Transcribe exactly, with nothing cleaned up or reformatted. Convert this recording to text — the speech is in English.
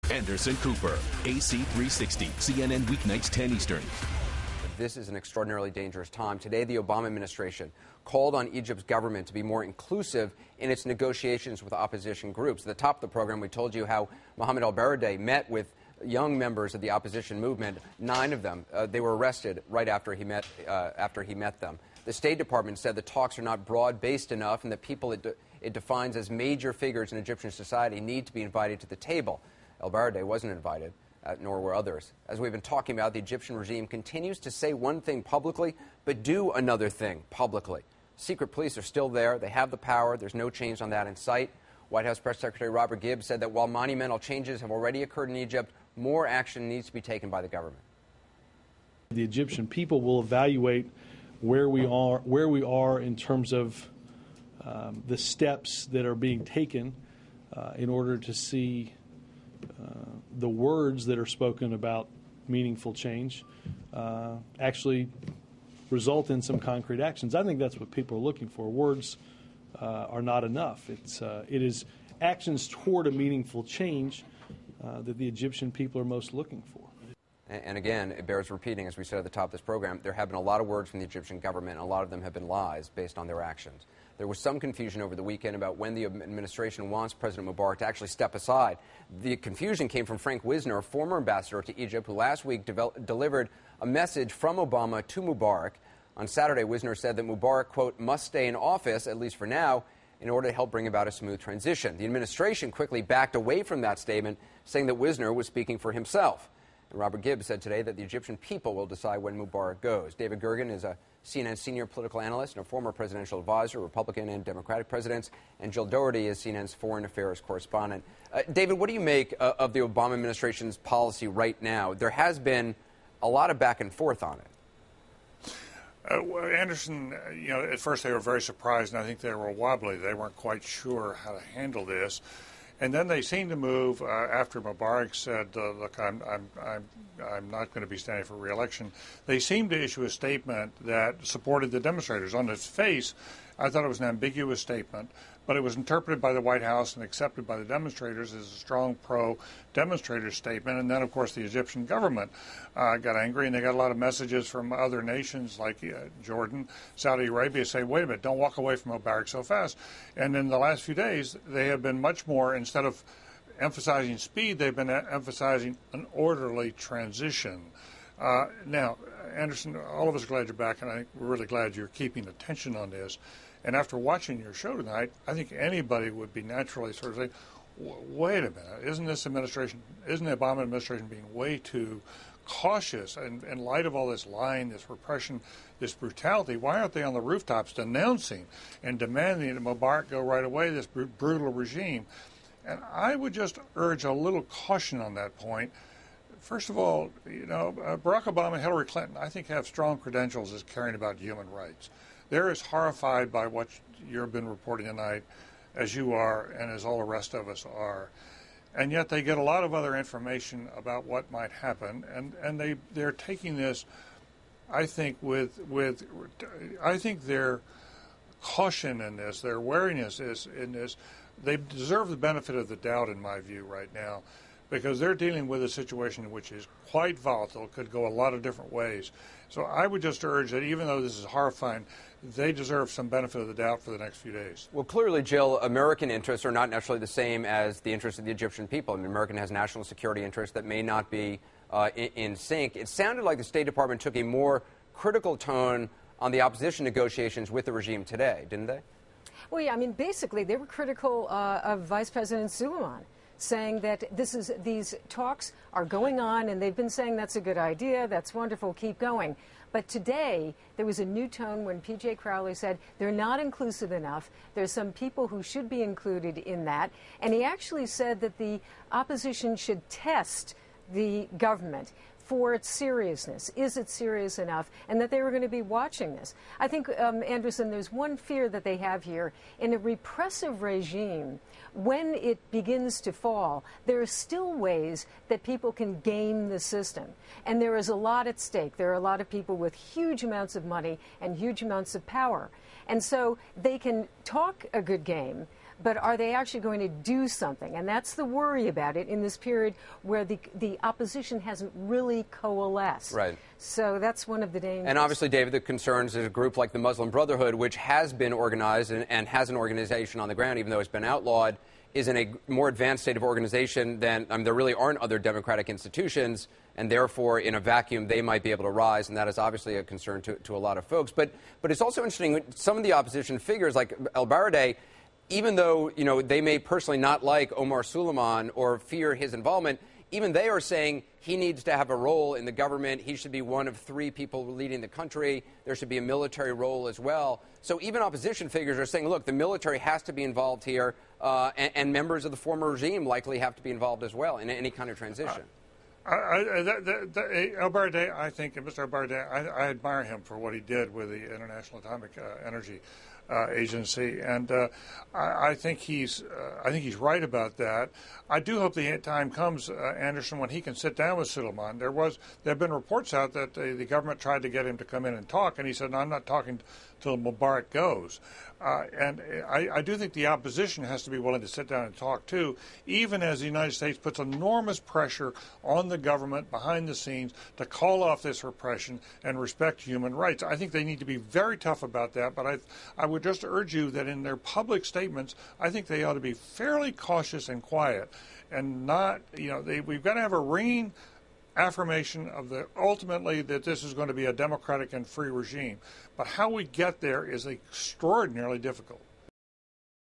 Anderson Cooper, A C three sixty, C N N weeknights ten Eastern. This is an extraordinarily dangerous time. Today, the Obama administration called on Egypt's government to be more inclusive in its negotiations with opposition groups. At the top of the program, we told you how Mohammed al-Baradei met with young members of the opposition movement. Nine of them, uh, they were arrested right after he met uh, after he met them. The State Department said the talks are not broad-based enough, and that people it, de- it defines as major figures in Egyptian society need to be invited to the table. Al-Baradei wasn't invited, uh, nor were others. As we've been talking about, the Egyptian regime continues to say one thing publicly, but do another thing publicly. Secret police are still there. They have the power. There's no change on that in sight. White House Press Secretary Robert Gibbs said that while monumental changes have already occurred in Egypt, more action needs to be taken by the government. The Egyptian people will evaluate where we are, where we are in terms of um, the steps that are being taken uh, in order to see uh, the words that are spoken about meaningful change uh, actually result in some concrete actions. I think that's what people are looking for. Words uh, are not enough. It's uh, it is actions toward a meaningful change uh, that the Egyptian people are most looking for. And again, it bears repeating, as we said at the top of this program, there have been a lot of words from the Egyptian government, and a lot of them have been lies based on their actions. There was some confusion over the weekend about when the administration wants President Mubarak to actually step aside. The confusion came from Frank Wisner, a former ambassador to Egypt, who last week devel- delivered a message from Obama to Mubarak. On Saturday, Wisner said that Mubarak, quote, must stay in office, at least for now, in order to help bring about a smooth transition. The administration quickly backed away from that statement, saying that Wisner was speaking for himself. And Robert Gibbs said today that the Egyptian people will decide when Mubarak goes. David Gergen is a C N N senior political analyst and a former presidential advisor, Republican and Democratic presidents. And Jill Dougherty is C N N's foreign affairs correspondent. Uh, David, what do you make uh, of the Obama administration's policy right now? There has been a lot of back and forth on it. Uh, well, Anderson, uh, you know, at first they were very surprised, and I think they were wobbly. They weren't quite sure how to handle this. And then they seemed to move uh, after Mubarak said, uh, look, I'm, I'm, I'm, I'm not going to be standing for re-election. They seemed to issue a statement that supported the demonstrators. On its face, I thought it was an ambiguous statement, but it was interpreted by the White House and accepted by the demonstrators as a strong pro-demonstrator statement. And then, of course, the Egyptian government uh, got angry, and they got a lot of messages from other nations like uh, Jordan, Saudi Arabia, saying, wait a minute, don't walk away from Mubarak so fast. And in the last few days, they have been much more, instead of emphasizing speed, they've been emphasizing an orderly transition. Uh, now, Anderson, all of us are glad you're back, and I think we're really glad you're keeping attention on this. And after watching your show tonight, I think anybody would be naturally sort of saying, wait a minute, isn't this administration, isn't the Obama administration being way too cautious? And in light of all this lying, this repression, this brutality, why aren't they on the rooftops denouncing and demanding that Mubarak go right away, this br- brutal regime? And I would just urge a little caution on that point. First of all, you know, uh, Barack Obama and Hillary Clinton, I think, have strong credentials as caring about human rights. They're as horrified by what you've been reporting tonight as you are and as all the rest of us are. And yet they get a lot of other information about what might happen, and, and they, they're taking this, I think, with, with I think their caution in this, their wariness is in this, they deserve the benefit of the doubt, in my view, right now, because they're dealing with a situation which is quite volatile, could go a lot of different ways. So I would just urge that even though this is horrifying, they deserve some benefit of the doubt for the next few days. Well, clearly, Jill, American interests are not necessarily the same as the interests of the Egyptian people. I mean, American has national security interests that may not be uh, in, in sync. It sounded like the State Department took a more critical tone on the opposition negotiations with the regime today, didn't they? Well, yeah, I mean, basically, they were critical uh, of Vice President Suleiman, saying that this is these talks are going on, and they've been saying that's a good idea, that's wonderful, keep going. But today, there was a new tone when P J Crowley said they're not inclusive enough. There's some people who should be included in that. And he actually said that the opposition should test the government for its seriousness. Is it serious enough? And that they were going to be watching this. I think, um, Anderson, there's one fear that they have here. In a repressive regime, when it begins to fall, there are still ways that people can game the system. And there is a lot at stake. There are a lot of people with huge amounts of money and huge amounts of power. And so they can talk a good game, but are they actually going to do something? And that's the worry about it in this period where the the opposition hasn't really coalesced. Right. So that's one of the dangers. And obviously, David, the concerns is a group like the Muslim Brotherhood, which has been organized and, and has an organization on the ground, even though it's been outlawed, is in a more advanced state of organization than, I mean, there really aren't other democratic institutions, and therefore, in a vacuum, they might be able to rise, and that is obviously a concern to, to a lot of folks. But, but it's also interesting, some of the opposition figures, like El Baradei, even though, you know, they may personally not like Omar Suleiman or fear his involvement, even they are saying he needs to have a role in the government. He should be one of three people leading the country. There should be a military role as well. So even opposition figures are saying, look, the military has to be involved here, uh, and, and members of the former regime likely have to be involved as well in any kind of transition. Uh, I, I, that, that, that, El Baradei, I think, Mister El Baradei, I, I admire him for what he did with the International Atomic uh, Energy Uh, agency, and uh, I, I think he's uh, I think he's right about that. I do hope the time comes, uh, Anderson, when he can sit down with Suleiman. There was there have been reports out that uh, the government tried to get him to come in and talk, and he said, "No, I'm not talking till Mubarak goes." Uh, and I, I do think the opposition has to be willing to sit down and talk too, even as the United States puts enormous pressure on the government behind the scenes to call off this repression and respect human rights. I think they need to be very tough about that, but I I would just urge you that in their public statements, I think they ought to be fairly cautious and quiet, and not, you know, they, we've got to have a ringing affirmation of the ultimately that this is going to be a democratic and free regime. But how we get there is extraordinarily difficult.